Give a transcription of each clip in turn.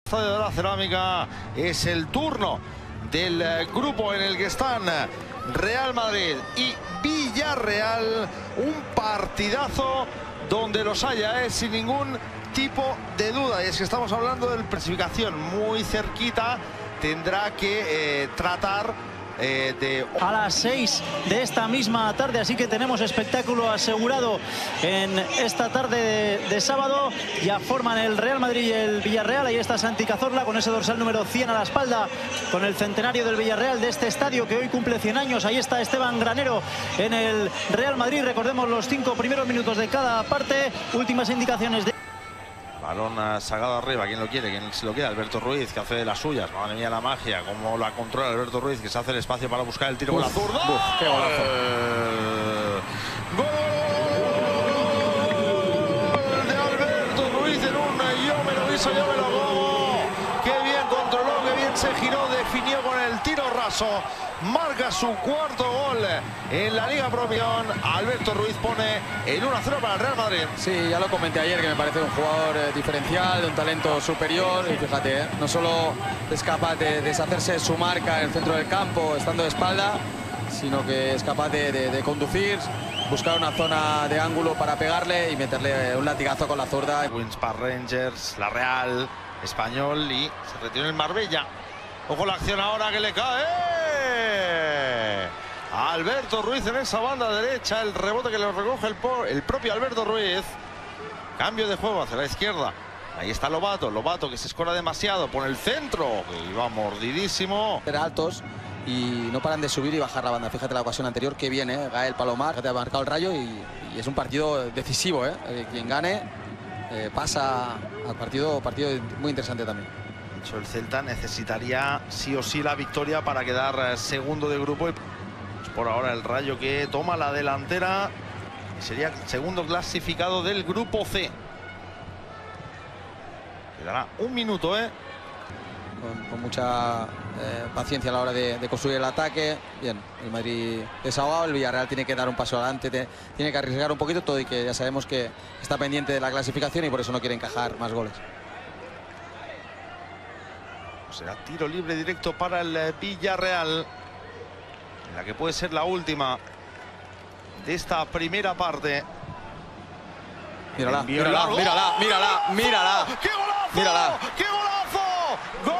De la Cerámica es el turno del grupo en el que están Real Madrid y Villarreal. Un partidazo donde los haya, sin ningún tipo de duda. Y es que estamos hablando de clasificación muy cerquita. Tendrá que tratar a las 6 de esta misma tarde, así que tenemos espectáculo asegurado en esta tarde de sábado. Ya forman el Real Madrid y el Villarreal. Ahí está Santi Cazorla con ese dorsal número 100 a la espalda, con el centenario del Villarreal, de este estadio que hoy cumple 100 años. Ahí está Esteban Granero en el Real Madrid. Recordemos los 5 primeros minutos de cada parte. Últimas indicaciones de... Balón sacado arriba, ¿quién lo quiere? ¿Quién se lo queda? Alberto Ruiz, que hace de las suyas. Madre mía, la magia, cómo la controla Alberto Ruiz, que se hace el espacio para buscar el tiro con la zurda. ¡Qué golazo! ¡Gol de Alberto Ruiz en un yo me lo hizo, yo me lo hago! ¡Qué bien controló, qué bien se giró! Definió con el tiro raso. Marca su cuarto gol en la Liga Promoción. Alberto Ruiz pone el 1-0 para el Real Madrid. Sí, ya lo comenté ayer, que me parece un jugador diferencial, de un talento superior. Y fíjate, no solo es capaz de deshacerse de su marca en el centro del campo, estando de espalda, sino que es capaz de conducir, buscar una zona de ángulo para pegarle y meterle un latigazo con la zurda. Wins para Rangers, la Real, Español, y se retiró en el Marbella. Ojo la acción ahora que le cae. Alberto Ruiz en esa banda derecha, el rebote que lo recoge el propio Alberto Ruiz. Cambio de juego hacia la izquierda. Ahí está Lobato, Lobato que se escora demasiado, pone el centro, que iba mordidísimo. Era altos y no paran de subir y bajar la banda. Fíjate la ocasión anterior que viene, Gael Palomar, fíjate, ha marcado el Rayo y es un partido decisivo, quien gane pasa al partido muy interesante también. De hecho, el Celta necesitaría sí o sí la victoria para quedar segundo de grupo. Y por ahora el Rayo que toma la delantera. Sería segundo clasificado del grupo C. Quedará un minuto, Con mucha paciencia a la hora de construir el ataque. Bien, el Madrid desahogado, el Villarreal tiene que dar un paso adelante, tiene que arriesgar un poquito todo, y que ya sabemos que está pendiente de la clasificación y por eso no quiere encajar más goles. Será tiro libre directo para el Villarreal, en la que puede ser la última de esta primera parte. Mírala, mírala, mírala, mírala, mírala. ¡Qué golazo! Mírala. ¡Qué golazo! ¡Gol,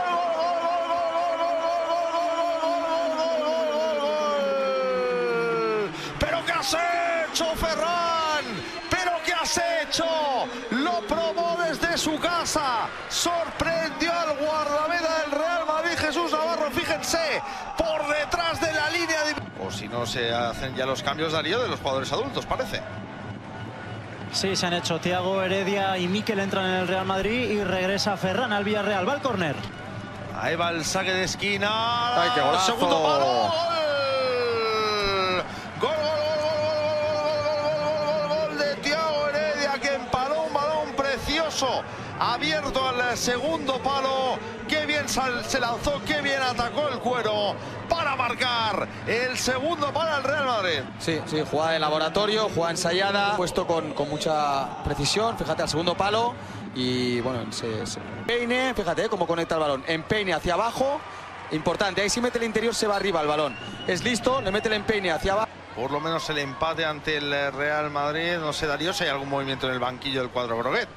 gol! ¡Pero qué has hecho, Ferran! ¡Pero qué has hecho! Lo probó desde su casa. Sorprendió al guardameta del Real Madrid, Jesús Navarro. Fíjense, por detrás de la línea de... O si no se hacen ya los cambios, Darío, de los jugadores adultos, parece. Sí, se han hecho. Thiago, Heredia y Mikel entran en el Real Madrid y regresa Ferran al Villarreal. Va al córner. Ahí va el saque de esquina. ¡Ay, qué golazo! Segundo palo. ¡Gol! Gol de Thiago Heredia, que empaló un balón precioso abierto al segundo palo. Qué bien se lanzó, qué bien atacó el cuero para marcar el segundo para el Real Madrid. Sí, sí, jugada de laboratorio, jugada ensayada, puesto con mucha precisión. Fíjate, al segundo palo y bueno, se peine, fíjate cómo conecta el balón. Empeine hacia abajo, importante, ahí si mete el interior se va arriba el balón. Es listo, le mete el empeine hacia abajo. Por lo menos el empate ante el Real Madrid. No sé, Darío, si hay algún movimiento en el banquillo del cuadro Broguet.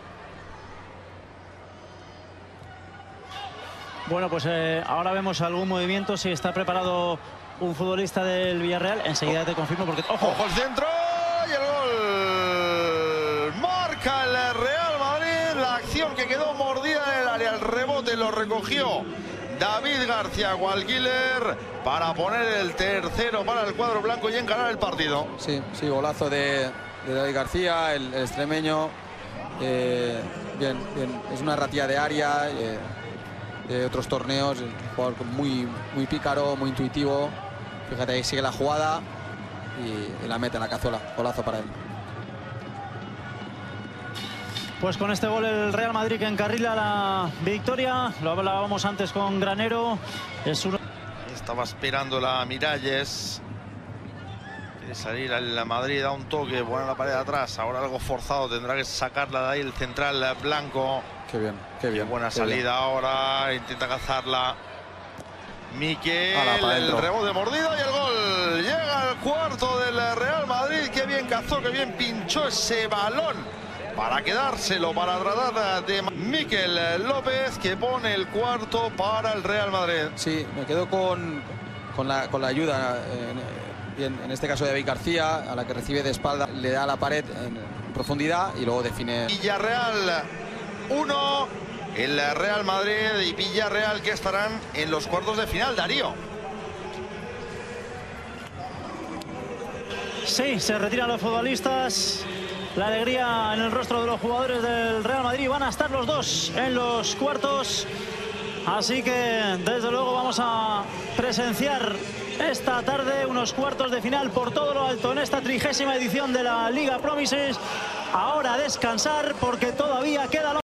Bueno, pues ahora vemos algún movimiento. Si está preparado un futbolista del Villarreal, enseguida te confirmo porque... ¡Ojo! ¡Ojo el centro! ¡Y el gol! Marca el Real Madrid. La acción que quedó mordida en el área. El rebote lo recogió David García Gualquiller para poner el tercero para el cuadro blanco y encarar el partido. Sí, sí, golazo de David García, el extremeño. Bien, bien, es una ratilla de área. De otros torneos, un jugador muy pícaro, muy intuitivo. Fíjate, ahí sigue la jugada y la mete en la cazuela. Golazo para él. Pues con este gol el Real Madrid que encarrila la victoria. Lo hablábamos antes con Granero. Es uno... Estaba esperando la Miralles. Quiere salir al Madrid, da un toque, pone la pared de atrás. Ahora algo forzado, tendrá que sacarla de ahí el central blanco. Qué bien, qué bien. Buena qué salida bien. ahora, intenta cazarla Miquel, para el adentro. rebote mordido y el gol. Llega al cuarto del Real Madrid. Qué bien cazó, qué bien pinchó ese balón para quedárselo, para tratar de Miquel López, que pone el cuarto para el Real Madrid. Sí, me quedo con la ayuda, en este caso de David García, a la que recibe de espalda, le da la pared en profundidad y luego define. Villarreal 1, el Real Madrid y Villarreal, que estarán en los cuartos de final. Darío. Sí, se retiran los futbolistas. La alegría en el rostro de los jugadores del Real Madrid. Van a estar los dos en los cuartos. Así que, desde luego, vamos a presenciar esta tarde unos cuartos de final por todo lo alto en esta 30ª edición de la Liga Promises. Ahora a descansar porque todavía queda